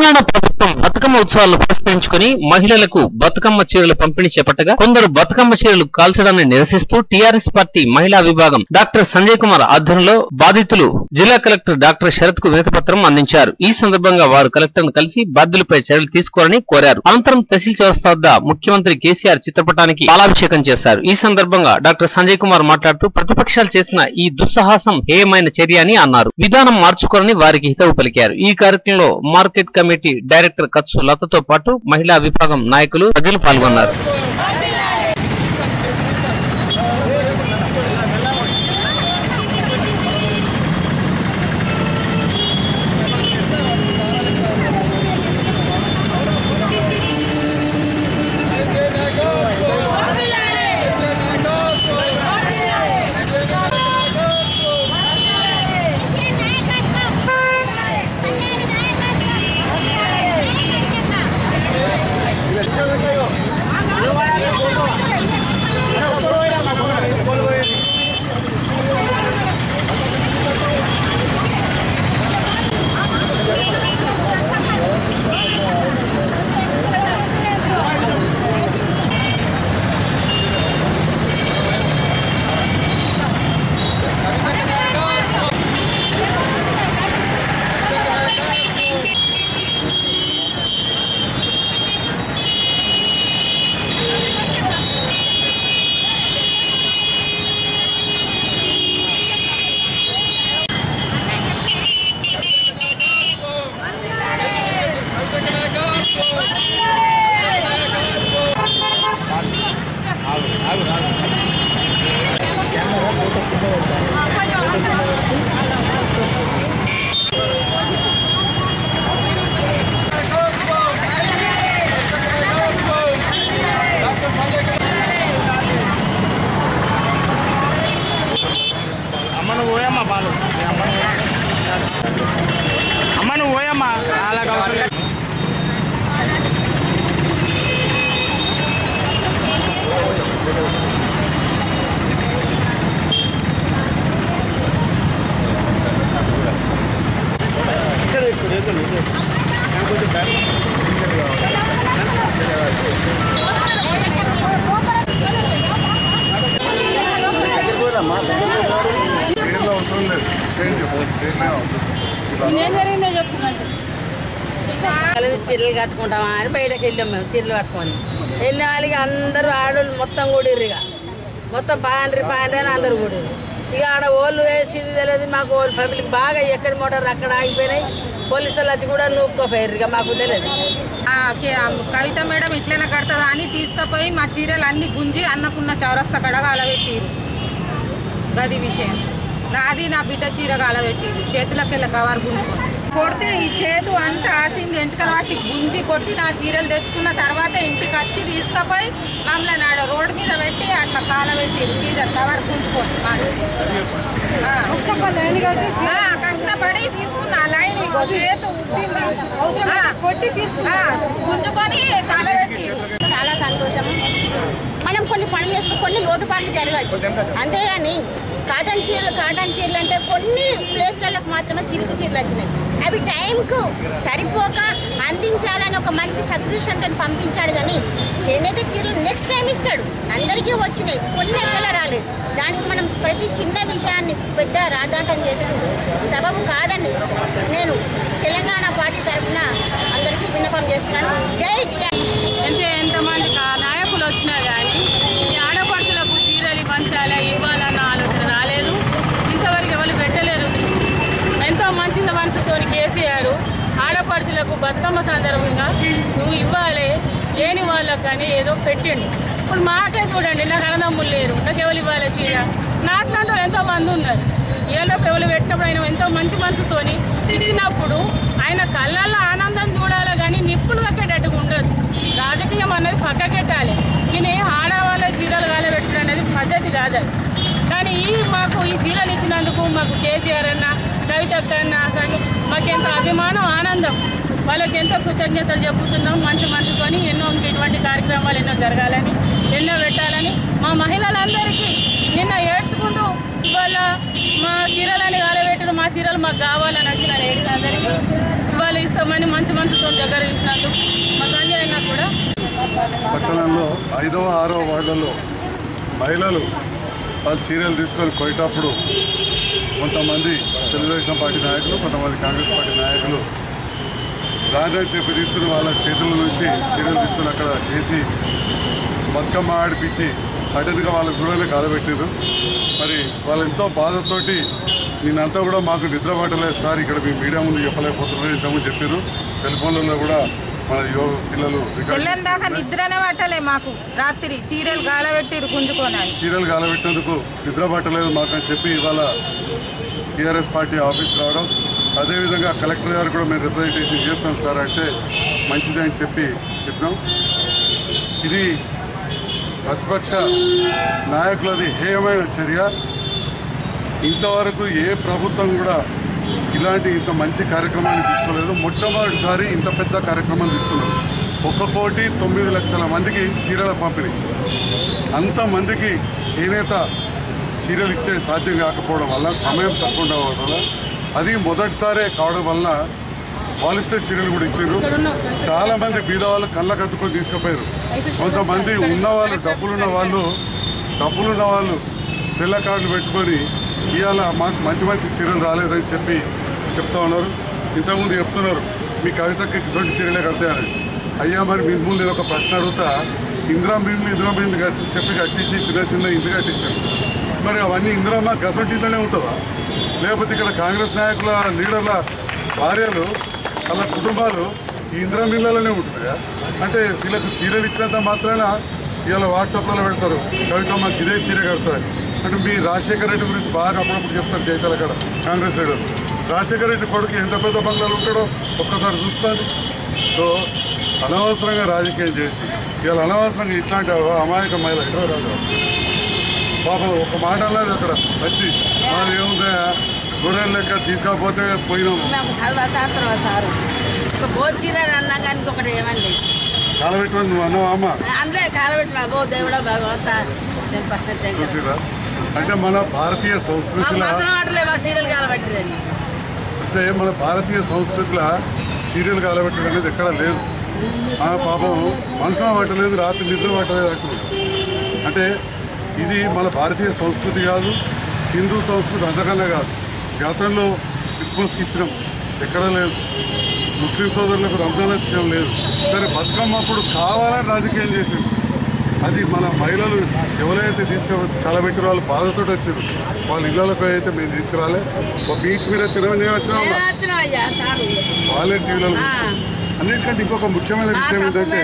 తెలంగాణ ప్రభుత్వం బతుకమ్మ ఉత్సవాలను పురస్కరించుకుని మహిళలకు బతుకమ్మ చీరలు పంపిణీ చేపట్టగా కొందరు బతుకమ్మ చీరలు కాల్చడాన్ని నిరసిస్తూ టీఆర్ఎస్ పార్టీ మహిళా విభాగం డాక్టర్ సంజయ్ కుమార్ ఆధ్వర్యంలో బాధితులు జిల్లా కలెక్టర్ డాక్టర్ శరత్ కు వినతిపత్రం అందించారు. ఈ సందర్భంగా వారు కలెక్టర్ ను కలిసి బాధ్యులపై చర్యలు తీసుకోవాలని కోరారు. అనంతరం తహసీల్ చౌరస్తా వద్ద ముఖ్యమంత్రి కేసీఆర్ చిత్రపటానికి పాలాభిషేకం చేశారు. ఈ సందర్భంగా డాక్టర్ సంజయ్ కుమార్ మాట్లాడుతూ ప్రతిపక్షాలు చేసిన ఈ దుస్సాహసం హేయమైన చర్య అని అన్నారు. విధానం మార్చుకోవాలని వారికి హితవు పలికారు. ఈ కార్యక్రమంలో మార్కెట్ కమిటీ డైరెక్టర్ కత్సు లతతో పాటు మహిళా విభాగం నాయకులు ప్రజలు పాల్గొన్నారు. చీరలు కట్టుకుంటామా అని బయటకు వెళ్ళాం. మేము చీరలు కట్టుకొని వెళ్ళిన వాళ్ళకి అందరూ ఆడోళ్ళు మొత్తం కూడిర్రు. ఇక మొత్తం పాండ్రి అని అందరూ కూడిర్రు. ఇక ఆడ ఓళ్ళు వేసింది తెలియదు మాకు. ఓళ్ళు పబ్లిక్ బాగా ఎక్కడ మోటార్ అక్కడ ఆగిపోయినాయి. పోలీసులు వచ్చి కూడా నూక్కోపోయారు. ఇక మాకు తెలియదు. కవిత మేడం ఇట్లనే కడతాదా అని తీసుకుపోయి మా చీరలు అన్ని గుంజి అన్నకున్న చౌరస్తా కడ కాలబెట్టిరు. గది విషయం నాది నా బిడ్డ చీర కాలబెట్టిరు. చేతులకెళ్ళ కవర్ గుంజుకొని కొడితే ఈ చేతు అంతా ఆసింది. ఎంటికల వాటి గుంజి కొట్టి నా చీరలు తెచ్చుకున్న తర్వాత ఇంటికి వచ్చి తీసుకుపోయి మమ్మల్ని ఆడ రోడ్డు మీద పెట్టి అట్లా కాలబెట్టిరు. చీర కవర్ గుంజుకొని కష్టపడి తీసుకున్న లైన్ చేతు కొట్టి తీసుకున్నా గుంజుకొని కాలబెట్టిరు. చాలా సంతోషం. మనం కొన్ని పనులు చేసుకుని కొన్ని లోటుపాట్లు జరగచ్చు. అంతేగాని కాటన్ చీరలు అంటే కొన్ని ప్లేస్లకు మాత్రమే సిల్క్ చీరలు వచ్చినాయి. అవి టైంకు సరిపోక అందించాలని ఒక మంచి సదుద్దేశంతో పంపించాడు. కానీ చేనేత చీరలు నెక్స్ట్ టైం ఇస్తాడు. అందరికీ వచ్చినాయి, కొన్ని ఎక్కడ రాలేదు. దానికి మనం ప్రతి చిన్న విషయాన్ని పెద్ద రాద్ధాంతం చేసడం సబబు కాదని నేను తెలంగాణ పార్టీ తరఫున అందరికీ విన్నపం చేస్తున్నాను. జై టీఆర్ఎస్. ఎంతమంది నాయకులు వచ్చినా కానీ ఈ ఆడపడుచులకు చీరలు పంచాలి ఇవ్వాలన్న ఆలోచన రాలేదు. ఇంతవరకు ఎవరు పెట్టలేరు. ఎంతో మంచి మనసుతో కేసీఆర్ ఆడపడుచులకు బతుకమ్మ సందర్భంగా నువ్వు ఇవ్వాలి లేని వాళ్ళకు కానీ ఏదో పెట్టిండు. ఇప్పుడు మాకే చూడండి, నాకు అన్నదమ్ములు లేరు, నాకు ఎవరు ఇవ్వాలి చీర. నాట్లాంటి వాళ్ళు ఎంతో మంది ఉన్నారు. ఏళ్ళకు ఎవరు పెట్టినప్పుడు ఆయన ఎంతో మంచి మనసుతో ఇచ్చినప్పుడు ఆయన కళ్ళల్లో ఆనందం చూడాలి కానీ నిప్పులు కక్కేటట్టుగా ఉండదు. రాజకీయం అనేది పక్కకెట్టాలి. కానీ ఆడవాళ్ళ చీరలు కాలబెట్టడం అనేది పద్ధతి కాదు. కానీ మాకు ఈ చీరలు ఇచ్చినందుకు మాకు కేసీఆర్ అన్న కవితక్క అన్న కానీ మాకెంతో అభిమానం ఆనందం. వాళ్ళకి ఎంతో కృతజ్ఞతలు చెప్పుతున్నాం. మంచి మనసుకొని ఎన్నో ఇటువంటి కార్యక్రమాలు ఎన్నో జరగాలని ఎన్నో పెట్టాలని మా మహిళలందరికీ నిన్న ఏడ్చుకుంటూ ఇవాళ మా చీరలని కాలబెట్టడం మా చీరలు మాకు కావాలని వచ్చి నేను ఏడినందరికీ ఇవాళ చీరలు ఇస్తామని మంచి మనసుతో దగ్గర తీసినందుకు మా సంజయ్ అన్న కూడా. పట్టణంలో 5వ 6వ వార్డులలో మహిళలు వాళ్ళు చీరలు తీసుకొని పోయేటప్పుడు కొంతమంది తెలుగుదేశం పార్టీ నాయకులు, కొంతమంది కాంగ్రెస్ పార్టీ నాయకులు రాజా చెప్పి తీసుకుని వాళ్ళ చేతుల నుంచి చీరలు తీసుకుని అక్కడ వేసి బతుకమ్మ ఆడిపించి అటెందుగా వాళ్ళకు చూడలే కాలబెట్టారు. మరి వాళ్ళు ఎంతో బాధతోటి నేనంతా కూడా మాకు నిద్ర పట్టలేదు సార్, ఇక్కడ మీ మీడియా ముందు చెప్పలేకపోతున్నారు ఇంతకుముందు చెప్పారు. టెలిఫోన్లలో కూడా మన యువ పిల్లలు దాకా నిద్రనే పట్టలే మాకు. రాత్రి చీరలు గాలబెట్టిరు గుంజుకోనాలి, చీరలు గాలబెట్టినందుకు నిద్ర పట్టలేదు మాకు అని చెప్పి ఇవాళ టీఆర్ఎస్ పార్టీ ఆఫీస్ రావడం, అదేవిధంగా కలెక్టర్ గారు కూడా మేము రిప్రజెంటేషన్ చేస్తాం సార్ అంటే మంచిది అని చెప్పినాం. ఇది ప్రతిపక్ష నాయకులది హేయమైన చర్య. ఇంతవరకు ఏ ప్రభుత్వం కూడా ఇలాంటి ఇంత మంచి కార్యక్రమాన్ని తీసుకోలేదు. మొట్టమొదటిసారి ఇంత పెద్ద కార్యక్రమం తీసుకున్నాం. 1,09,00,000 మందికి చీరల పంపిణీ. అంతమందికి చేనేత చీరలు ఇచ్చే సాధ్యం కాకపోవడం వల్ల, సమయం తక్కువ ఉండడం వల్ల, అది మొదటిసారే కావడం వల్ల పాలిస్తే చీరలు కూడా ఇచ్చారు. చాలామంది బీద వాళ్ళు కళ్ళకు అద్దుకొని తీసుకుపోయారు. కొంతమంది ఉన్నవాళ్ళు డబ్బులున్న వాళ్ళు తెల్ల కార్డులు పెట్టుకొని ఇవాళ మాకు మంచి మంచి చీరలు రాలేదని చెప్తా ఉన్నారు. ఇంతకుముందు చెప్తున్నారు మీ కవితకి ఇటువంటి చీరలే కడతాయని. అయ్యా మరి మీ ముందు నేను ఒక ప్రశ్న అడుగుతా, ఇందిరామ్మ చెప్పి కట్టించి చిన్న ఇంటి కట్టించారు. మరి అవన్నీ ఇందిరామ్మ గసొంటిలోనే ఉంటుందా? లేకపోతే ఇక్కడ కాంగ్రెస్ నాయకుల లీడర్ల భార్యలు వాళ్ళ కుటుంబాలు ఈ ఇందిరామ్మ ఇళ్లలోనే ఉంటున్నాయా? అంటే వీళ్ళకు చీరలు ఇచ్చినంత మాత్రాన ఇవాళ వాట్సాప్లో పెడతారు కవితమ్మ ఇదే చీర కడతారు. అంటే మీ రాజశేఖర రెడ్డి గురించి బాగా అప్పుడప్పుడు చెప్తారు జైతాల కాడ కాంగ్రెస్ లీడర్. రాజశేఖర రెడ్డి కొడుకు ఎంత పెద్ద బంగ్లాలు ఉంటాడో ఒక్కసారి చూసుకోండి. సో అనవసరంగా రాజకీయం చేసి ఇవాళ అనవసరంగా ఇట్లాంటి అమాయక మహిళ ఎక్కడో రాదు పాపం ఒక మాట అన్నది అక్కడ వచ్చి వాళ్ళు ఏముందా గొర్రెల లెక్క తీసుకోకపోతే పోయినాము కాలబెట్టుకొని నువ్వు అన్నావా అమ్మ? చూసిరా అంటే మన భారతీయ సంస్కృతిలో అంటే మన భారతీయ సంస్కృతిలో సీరియల్ కాలబెట్టడం అనేది ఎక్కడ లేదు. పాపం మనసులో పట్టలేదు, రాత్రి నిద్ర పట్టలేదు అంటున్నారు. అంటే ఇది మన భారతీయ సంస్కృతి కాదు, హిందూ సంస్కృతి అంతకన్నా కాదు. గతంలో క్రిస్మస్కి ఇచ్చినాం, ఎక్కడా లేదు. ముస్లిం సోదరులకు రంజాన్ ఇచ్చడం లేదు. సరే బతుకమ్మ అప్పుడు కావాలని రాజకీయం చేసింది. అది మన మహిళలు ఎవరైతే తీసుకుని కలబెట్టిన వాళ్ళు బాధతో వచ్చారు. వాళ్ళ ఇళ్ళకి అయితే మేము తీసుకురాలే. ఒక బీచ్ మీద వచ్చినా నేను వచ్చినా వాళ్ళే టీవీలో. అన్నిటికంటే ఇంకొక ముఖ్యమైన విషయం ఏంటంటే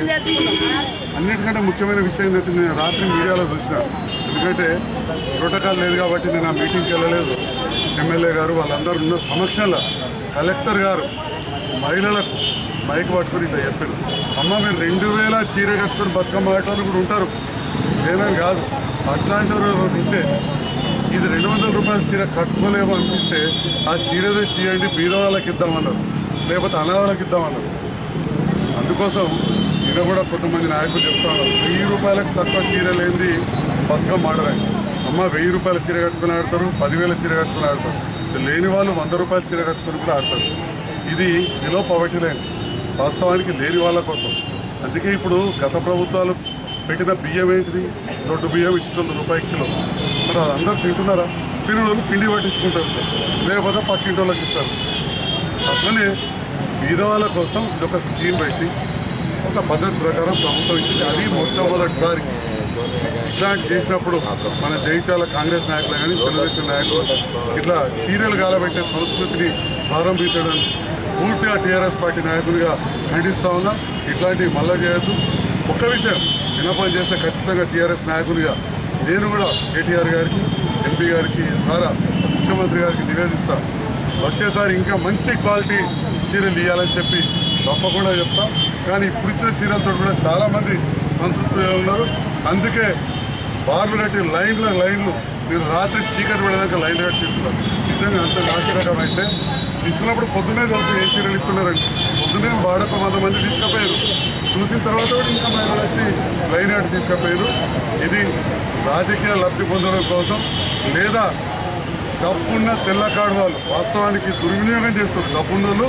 నేను రాత్రి మీడియాలో చూసిన. ఎందుకంటే ప్రోటోకాల్ లేదు కాబట్టి నేను ఆ మీటింగ్కి వెళ్ళలేదు. ఎమ్మెల్యే గారు వాళ్ళందరూ ఉన్న సమక్షంలో కలెక్టర్ గారు మహిళలకు మైక్ పట్టుకొని ఇట్లా చెప్పారు, అమ్మ మీరు 2,000 చీర కట్టుకొని బతుకమ్మ ఆటలు కూడా ఉంటారు, లేదని కాదు. అట్లాంటి ఉంటే ఇది 200 రూపాయల చీర కట్టుకోలేమో అనిపిస్తే ఆ చీర తెచ్చియండి బీద వాళ్ళకి ఇద్దామన్నారు, లేకపోతే అనాథాలకు ఇద్దామన్నారు. అందుకోసం ఇది కూడా కొంతమంది నాయకులు చెప్తా ఉన్నారు 1000 రూపాయలకు తక్కువ చీర లేనిది బతుకమ్మ ఆడరండి. అమ్మ 1000 రూపాయల చీర కట్టుకుని ఆడతారు, 10,000 చీర కట్టుకుని ఆడతారు. లేని వాళ్ళు 100 రూపాయల చీర కట్టుకుని కూడా ఆడతారు. ఇది బిలో పవర్టీ లైన్, వాస్తవానికి లేని వాళ్ళ కోసం. అందుకే ఇప్పుడు గత ప్రభుత్వాలు పెట్టిన బియ్యం ఏంటిది, దొడ్డు బియ్యం ఇచ్చుతుంది రూపాయి కిలో. మరి అది అందరూ తింటున్నారా? తినే వాళ్ళు పిండి పట్టించుకుంటారు, లేకపోతే పక్కింటి వాళ్ళకి ఇస్తారు. అట్లనే బీదవాళ్ళ కోసం ఇదొక స్కీమ్ పెట్టి ఒక పద్ధతి ప్రకారం ప్రభుత్వం ఇచ్చింది. అది మొట్టమొదటిసారి ఇట్లాంటి చేసినప్పుడు మన జైత్యాల కాంగ్రెస్ నాయకులు కానీ తెలుగుదేశం నాయకులు ఇట్లా చీరలు గాలబెట్టే సంస్కృతిని ప్రారంభించడం పూర్తిగా టీఆర్ఎస్ పార్టీ నాయకులుగా ఖండిస్తూ ఉన్నా. ఇట్లాంటివి మళ్ళా చేయొద్దు. ఒక్క విషయం విన్నపం చేస్తే ఖచ్చితంగా టీఆర్ఎస్ నాయకులుగా నేను కూడా కేటీఆర్ గారికి, ఎంపీ గారికి ద్వారా ముఖ్యమంత్రి గారికి నివేదిస్తా, వచ్చేసారి ఇంకా మంచి క్వాలిటీ చీరలు ఇవ్వాలని చెప్పి తప్పకుండా చెప్తా. కానీ ఇప్పుడు ఇచ్చిన చీరలతో కూడా చాలామంది సంతృప్తిగా ఉన్నారు. అందుకే బార్లు కట్టి లైన్లు నేను రాత్రి చీకటి పడేదాకా లైన్లు కట్టి తీసుకున్నాను. నిజంగా అంత నాసిరకం అయితే తీసుకున్నప్పుడు పొద్దునే తెలుసు ఏ చీరలు ఇస్తున్నారండి. పొద్దునే వాడక 100 మంది తీసుకుపోయారు. చూసిన తర్వాత కూడా ఇంకా మహిళలు వచ్చి లైన్ కట్టి తీసుకుపోయారు. ఇది రాజకీయ లబ్ధి పొందడం కోసం లేదా డబ్బున్న తెల్లకాడు వాళ్ళు వాస్తవానికి దుర్వినియోగం చేస్తారు. డబ్బున్న వాళ్ళు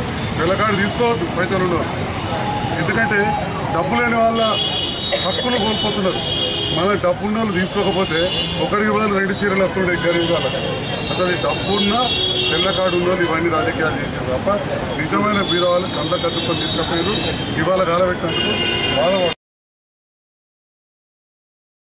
తెల్లకాడు తీసుకోవద్దు పైసలు ఉన్నవాళ్ళు. ఎందుకంటే డబ్బు లేని వాళ్ళ హక్కులు కోల్పోతున్నారు. మన డబ్బు ఉన్న వాళ్ళు తీసుకోకపోతే ఒకటికి బదులు 2 చీరలు వస్తుండే గరీబ్ వాళ్ళకి. అసలు ఈ డబ్బున్న తెల్లకాడు ఉన్న వాళ్ళు ఇవన్నీ రాజకీయాలు చేశారు తప్ప నిజమైన బీద వాళ్ళు కంద కట్టుకొని తీసుకపోయారు. ఇవాళ కాలబెట్టినందుకు బాధపడుతున్నారు.